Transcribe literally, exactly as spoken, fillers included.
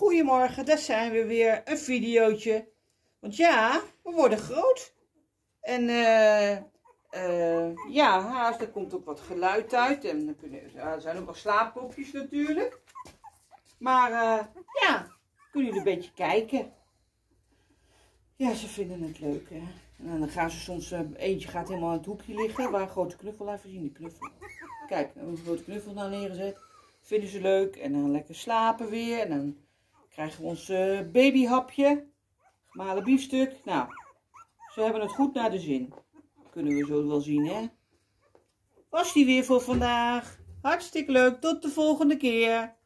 Goedemorgen, daar zijn we weer, een videootje. Want ja, we worden groot. En eh uh, ja, haast, er komt ook wat geluid uit. En er, kunnen, er zijn ook wel slaappopjes natuurlijk. Maar uh, ja, kunnen jullie een beetje kijken. Ja, ze vinden het leuk, hè. En dan gaan ze soms, uh, eentje gaat helemaal in het hoekje liggen. Waar een grote knuffel, laten zien die knuffel. Kijk, we hebben een grote knuffel nou neergezet. Vinden ze leuk. En dan lekker slapen weer. En dan krijgen we ons uh, babyhapje. Gemalen biefstuk. Nou, ze hebben het goed naar de zin. Kunnen we zo wel zien, hè. Was die weer voor vandaag. Hartstikke leuk. Tot de volgende keer.